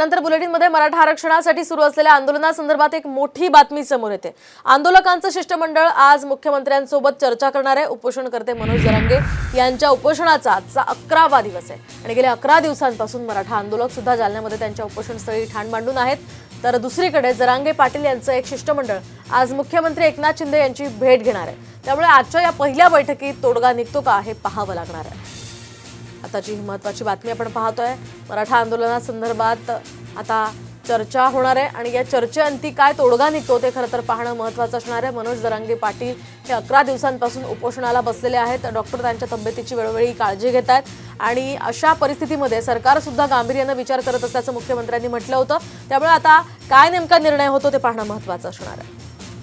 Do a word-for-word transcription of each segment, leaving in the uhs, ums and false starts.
त्यानंतर बुलेटिनमध्ये मराठा आरक्षणासाठी सुरू असलेल्या आंदोलनासंदर्भात एक मोठी बातमी समोर येते। आंदोलकांचं शिष्टमंडळ आज मुख्यमंत्र्यांसोबत चर्चा करणार आहे। उपोषणकर्ते मनोज जरांगे यांच्या उपोषणाचा आजचा अकरावा दिवस आहे आणि गेल्या अकरा दिवसांपासून मराठा आंदोलक सुद्धा जालन्यामध्ये त्यांच्या उपोषणस्थळी ठाण मांडून आहेत। तर दुसरीकडे जरांगे पाटील यांचं एक शिष्टमंडळ आज मुख्यमंत्री एकनाथ शिंदे यांची भेट घेणार आहे। त्यामुळे आजच्या या पहिल्या बैठकीत तोडगा निघतो का हे पाहावं लागणार आहे। आताची महत्त्वाची बातमी आपण पाहतोय। मराठा आंदोलनासंदर्भात आता चर्चा होणार आहे आणि या चर्चेअंती काय तोडगा निघतो ते खरं तर पाहणं महत्त्वाचं असणार आहे। मनोज जरांगे पाटील हे अकरा दिवसांपासून उपोषणाला बसलेले आहेत। डॉक्टर त्यांच्या तब्येतीची वेळोवेळी काळजी घेत आहेत आणि अशा परिस्थितीमध्ये सरकार सुद्धा गांभीर्याने विचार करत असल्याचं मुख्यमंत्र्यांनी म्हटलं होतं। त्यामुळे आता काय नेमका निर्णय होतो ते पाहणं महत्त्वाचं असणार आहे।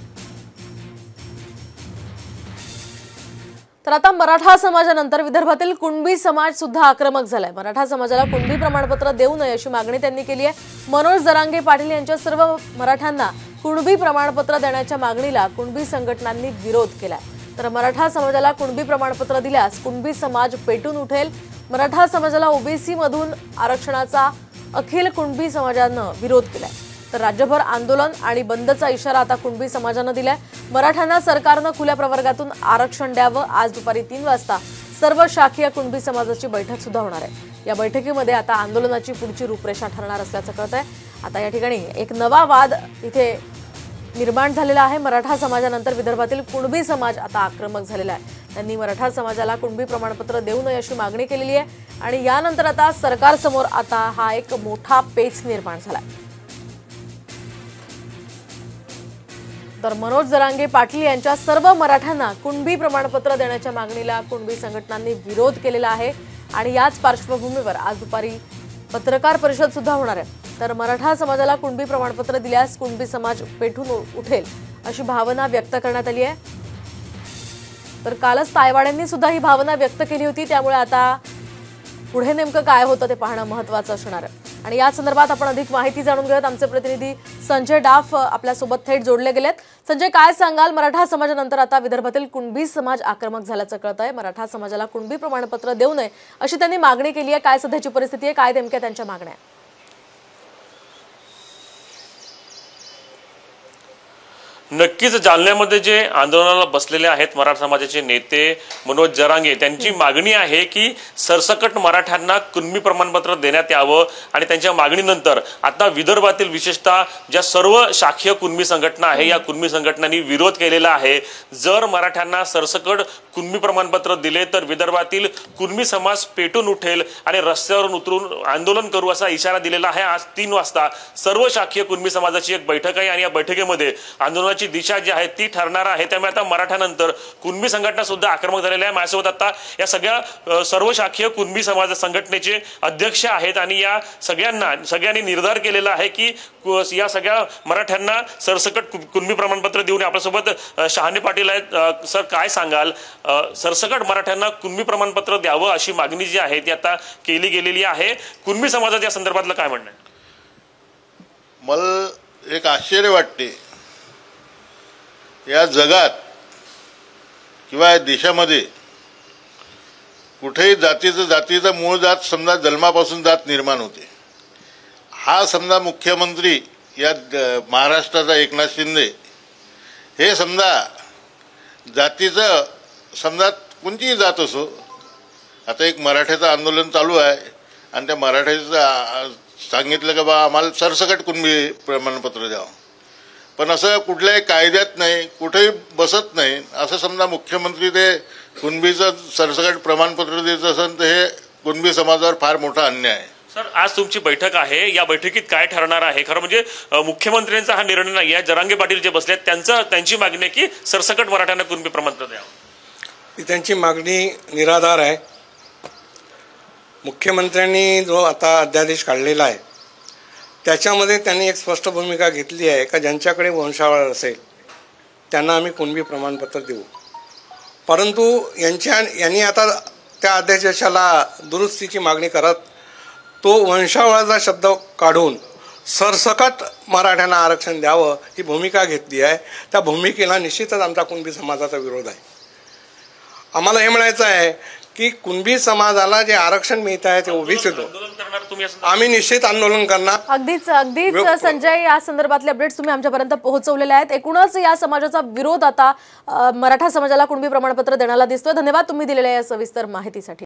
तर आता मराठा समाजानंतर विदर्भातील कुणबी समाज सुद्धा आक्रमक झालाय। मराठा समाजाला कुणबी प्रमाणपत्र देऊ नये अशी मागणी त्यांनी केली आहे। मनोज जरांगे पाटील यांच्या सर्व मराठ्यांना कुणबी प्रमाणपत्र देण्याच्या मागणीला कुणबी संघटनांनी विरोध केलाय। तर मराठा समाजाला कुणबी प्रमाणपत्र दिल्यास कुणबी समाज पेटून उठेल। मराठा समाजाला ओबीसी मधून आरक्षणाचा अखिल कुणबी समाजानं विरोध केलाय। तर राज्यभर आंदोलन आणि बंदचा इशारा आता कुणबी समाजानं दिलाय। मराठ्यांना सरकारनं खुल्या प्रवर्गातून आरक्षण द्यावं। आज दुपारी तीन वाजता सर्व शाखीय कुणबी समाजाची बैठक सुद्धा होणार आहे। या बैठकीमध्ये आता आंदोलनाची पुढची रूपरेषा ठरणार असल्याचं कळतंय। आता या ठिकाणी एक नवा वाद इथे निर्माण झालेला आहे। मराठा समाजानंतर विदर्भातील कुणबी समाज आता आक्रमक झालेला आहे। त्यांनी मराठा समाजाला कुणबी प्रमाणपत्र देऊ नये अशी मागणी केलेली आहे आणि यानंतर आता सरकारसमोर आता हा एक मोठा पेच निर्माण झाला। तर मनोज जरांगे पाटील यांच्या सर्व मराठ्यांना कुणबी प्रमाणपत्र देण्याच्या मागणीला कुणबी संघटनांनी विरोध केलेला आहे आणि याच पार्श्वभूमीवर आज दुपारी पत्रकार परिषद सुद्धा होणार आहे। तर मराठा समाजाला कुणबी प्रमाणपत्र दिल्यास कुणबी समाज पेटून उठेल अशी भावना व्यक्त करण्यात आली आहे। तर कालच तायवाड्यांनी सुद्धा ही भावना व्यक्त केली होती। त्यामुळे आता पुढे नेमकं काय होतं ते पाहणं महत्त्वाचं असणार आहे आणि या संदर्भात आपण अधिक माहिती जाणून घेऊयात। आमचे प्रतिनिधी संजय डाफ आपल्या सोबत थेट जोडले गेलेत। संजय, काय सांगाल? मराठा समाजानंतर आता विदर्भातील कुणबी समाज आक्रमक झाल्याचं कळत आहे। मराठा समाजाला कुणबी प्रमाणपत्र देऊ नये अशी त्यांनी मागणी केली आहे। काय सध्याची परिस्थिती आहे? काय नेमक्या त्यांच्या मागण्या आहेत? नक्कीच जालन्यामध्ये जे आंदोलनाला बसलेले आहेत मराठा समाजाचे नेते मनोज जरांगे, त्यांची मागणी आहे की सरसकट मराठ्यांना कुणबी प्रमाणपत्र देण्यात यावं आणि त्यांच्या मागणीनंतर आता विदर्भातील विशेषतः ज्या सर्व शाखीय कुणबी संघटना आहे या कुणबी संघटनांनी विरोध केलेला आहे। जर मराठ्यांना सरसकट कुणबी प्रमाणपत्र दिले तर विदर्भातील कुणबी समाज पेटून उठेल आणि रस्त्यावरून उतरून आंदोलन करू असा इशारा दिलेला आहे। आज तीन वाजता सर्व शाखीय कुणबी समाजाची एक बैठक आहे आणि या बैठकीमध्ये आंदोलन दिशा जी आहे ती ठरणार आहे। त्यामुळे आता मराठ्यानंतर कुणबी संघटना सुद्धा आक्रमक झालेल्या आहे। माझ्यासोबत आता या सगळ्या सर्व शाखीय कुणबी समाज संघटनेचे अध्यक्ष आहेत आणि या सगळ्यांना सगळ्यांनी निर्धार केलेला आहे की या सगळ्या मराठ्यांना सरसकट कुणबी प्रमाणपत्र देऊन आपल्यासोबत शहाणे पाटील आहेत। सर, काय सांगाल? सरसकट मराठ्यांना कुणबी प्रमाणपत्र द्यावं अशी मागणी जी आहे ती आता केली गेलेली आहे। कुणबी समाजात या संदर्भातलं काय म्हणणं आहे? मला एक आश्चर्य वाटते, या जगात किंवा या देशामध्ये कुठेही जातीचं जातीचं मूळ जात समजा जन्मापासून जात निर्माण होते। हा समजा मुख्यमंत्री या महाराष्ट्राचा एकनाथ शिंदे हे समजा जातीचं समजा कोणतीही जात असो, आता एक मराठ्याचं आंदोलन चालू आहे आणि त्या मराठ्याचं सांगितलं की बा आम्हाला सरसकट कुणबी प्रमाणपत्र द्यावं, पण असं कुठल्याही कायद्यात नाही, कुठेही बसत नाही। असं समजा मुख्यमंत्री ते कुणबीचं सरसकट प्रमाणपत्र देत असेल तर हे कुणबी समाजावर फार मोठा अन्याय आहे। सर, आज तुमची बैठक आहे, या बैठकीत काय ठरणार आहे? खरं म्हणजे मुख्यमंत्र्यांचा हा निर्णय नाही आहे, जरांगे पाटील जे बसले त्यांचं त्यांची मागणी आहे की सरसकट मराठ्यांना कुणबी प्रमाणपत्र द्यावं। त्यांची मागणी निराधार आहे। मुख्यमंत्र्यांनी जो आता अध्यादेश काढलेला आहे त्याच्यामध्ये त्यांनी एक स्पष्ट भूमिका घेतली आहे का ज्यांच्याकडे वंशावळ असेल त्यांना आम्ही कुणबी प्रमाणपत्र देऊ, परंतु यांच्या यांनी आता त्या अध्यादेशाला दुरुस्तीची मागणी करत तो वंशावळाचा शब्द काढून सरसकट मराठ्यांना आरक्षण द्यावं ही भूमिका घेतली आहे। त्या भूमिकेला निश्चितच आमचा कुणबी समाजाचा विरोध आहे। आम्हाला हे म्हणायचं आहे की कुणबी समाजाला जे आरक्षण मिळत आहे ते ओबीसीतून आंदोलन करणार तुम्ही असं आम्ही निश्चित आंदोलन करणार. अगदीच अगदीच संजय, या संदर्भातले अपडेट्स तुम्ही आमच्यापर्यंत पोहोचवलेले आहेत. एकूणच या समाजाचा विरोध आता अ, मराठा समाजाला कुणबी प्रमाणपत्र देण्याला दिसतोय. धन्यवाद तुम्ही दिलेल्या या सविस्तर माहितीसाठी.